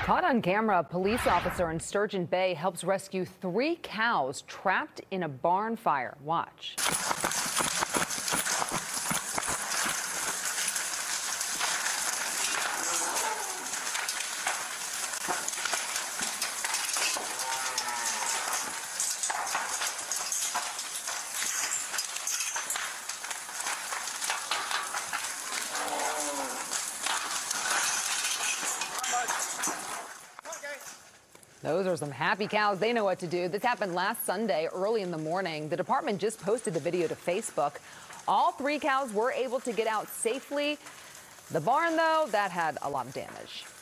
Caught on camera, a police officer in Sturgeon Bay helps rescue 3 cows trapped in a barn fire. Watch. Those are some happy cows. They know what to do. This happened last Sunday early in the morning. The department just posted the video to Facebook. All 3 cows were able to get out safely. The barn, though, that had a lot of damage.